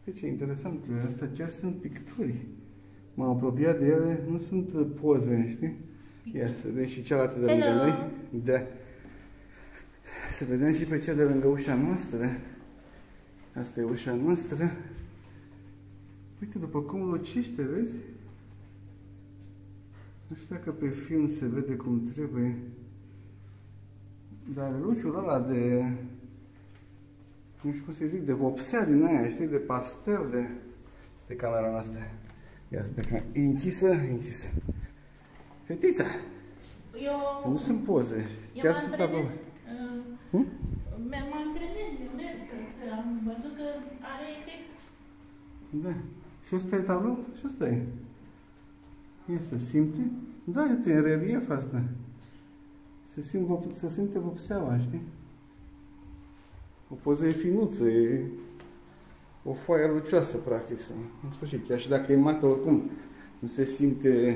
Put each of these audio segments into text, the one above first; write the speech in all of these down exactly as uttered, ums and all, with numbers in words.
Uite ce interesant, astea chiar sunt picturi. M-am apropiat de ele, nu sunt poze, știi? Ia să vedem și cealaltă de lângă noi. Da. Să vedem și pe cea de lângă ușa noastră. Asta e ușa noastră. Uite, după cum lucește, vezi? Nu știu dacă pe film se vede cum trebuie. Dar luciul ăla de... nu știu cum să zic, de vopsea din aia, știi? De pastel, de... Asta e camera noastră. Ia să vedem, e închisă, închisă. Fetița! Eu... Nu sunt poze, eu chiar sunt acolo. Uh, mă antrenez, eu merg, că am văzut că are efect. Da. Și ăsta e tablou? Și ăsta e. Ia să simte. Da, uite, în relief asta. Se, simt, se simte vopseaua, știi? O poză e finuță, e o foaie lucioasă, practic. În sfârșit, chiar și dacă e mată, oricum, nu se simte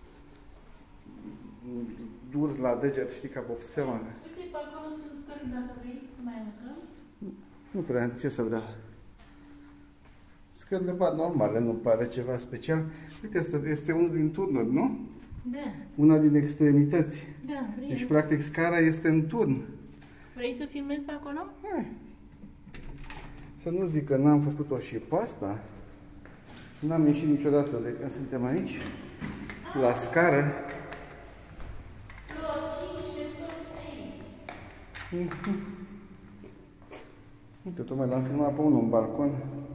dur la deget, știi, ca vopseaua. Uite, pe acolo sunt stări, dacă vrei să mai lucrăm. Nu prea, de ce să vreau? Scări de bat normale, nu pare ceva special. Uite, asta este unul din turnuri, nu? Da. Una din extremități. Da, vrei. Deci, practic, scara este în turn. Vrei să filmezi pe acolo? Hai. Să nu zic că n-am făcut-o și pe asta. N-am ieșit niciodată de când suntem aici. La scară. Uite, tocmai l-am filmat pe unul în balcon.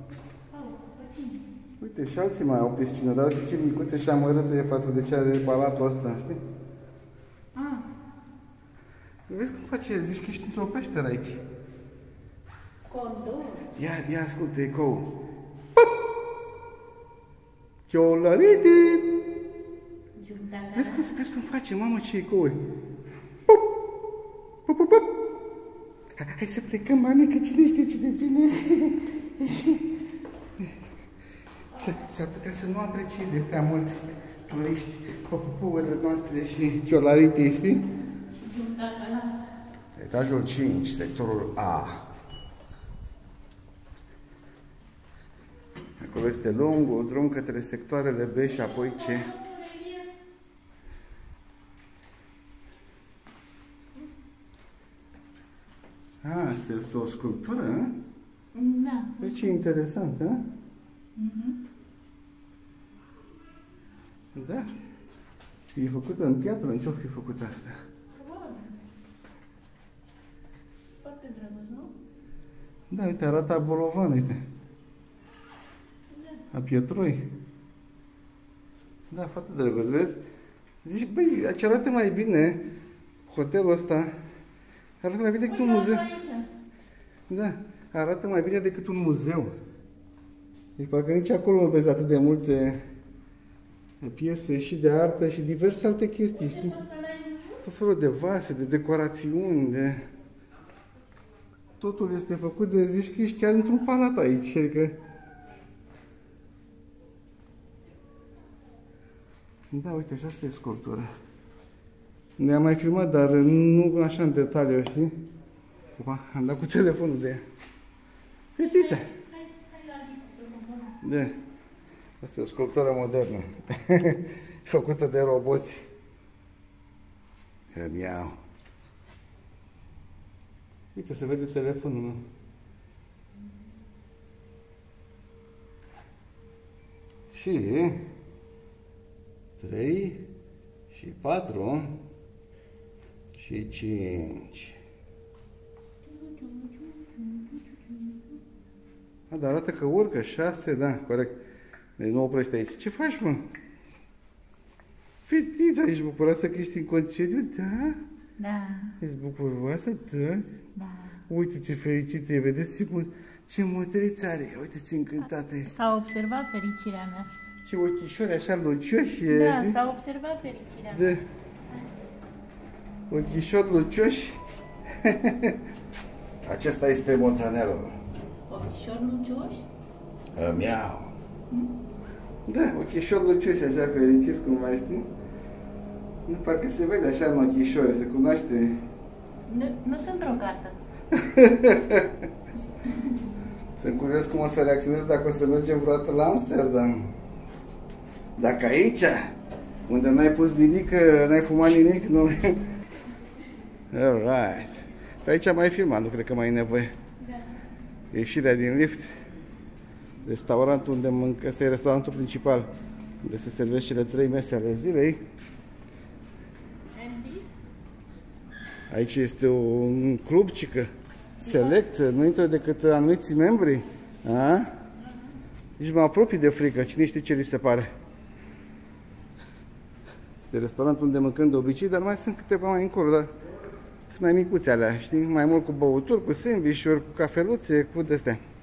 Uite, și alții mai au piscină, dar uite ce micuță și amărâtă e față de ce are palatul ăsta, știi? Ah. Vezi cum face? Zici că ești într-o peșteră aici. Condor. Ia, ia ascultă ecou. Chiolăriti! Vezi cum, vezi cum face, mamă, ce ecou e. Pup! Pup, pup, pup! Hai să plecăm, mami, că cine știe cine vine. S-ar putea să nu aprecieze prea mulți turiști popupurile noastre și chiolaritii, știi? Etajul cinci, sectorul A. Acolo este lungul drum către sectoarele B și apoi C. A, asta este o sculptură, a? Da. Deci ce interesant, a? Mhm. Da. E făcută în piatră, în ce-o fi făcut asta? Foarte drăguț, nu? Da, uite, arată bolovan, uite. Da. A pietroi. Da, foarte drăguț, vezi? Zici, băi, ce arată mai bine hotelul ăsta, arată mai bine decât un muzeu. Da, arată mai bine decât un muzeu. Deci parcă nici acolo nu vezi atât de multe piese și de artă și diverse alte chestii, știi? Tot felul de vase, de decorațiuni, de... Totul este făcut de, zici că ești chiar într-un palat aici, adică... Da, uite, și asta e sculptura. Ne-am mai filmat, dar nu așa în detaliu, știi? Opa, am dat cu telefonul de ea. Fetița! Da. Asta e o sculptură modernă. Făcută de roboți. Îmi iau. Uite, se vede telefonul meu. Și trei și patru și cinci. A, dar arată că urcă șase, da, corect. Deci nu oprește aici. Ce faci, mă? Fetița, ești bucuroasă că ești în concediu? Da? Da. Ești bucuroasă? Da? Da. Uite ce fericită e, vedeți ce, ce mătăriță are. Uite ce încântată e. S-a observat fericirea mea. Ce ochișori așa lucioși. Da, s-a observat fericirea mea. Da. Ochișori lucioși. Acesta este motanelul. Ochișori lucioși? Îmi iau. Da, ochișori lucioși, așa fericiți, cum mai știi? Nu, parcă se vede așa în ochișori, se cunoaște. Nu, nu sunt drogată. Sunt curios cum o să reacționez dacă o să mergem vreodată la Amsterdam. Dacă aici, unde n-ai pus nimic, n-ai fumat nimic, nu... Alright. Pe aici mai filmat, nu cred că mai e nevoie. Da. Ieșirea din lift. Restaurantul unde mâncă, ăsta e restaurantul principal, unde se servesc cele trei mese ale zilei. And this? Aici este un club, cică, select, nu intră decât anumiți membri. A? Nici mă apropii de frică, cine știe ce li se pare. Este restaurantul unde mâncăm de obicei, dar mai sunt câteva mai încolo, dar sunt mai micuțe alea, știi? Mai mult cu băuturi, cu sandwich-uri, cu cafeluțe, cu de-astea.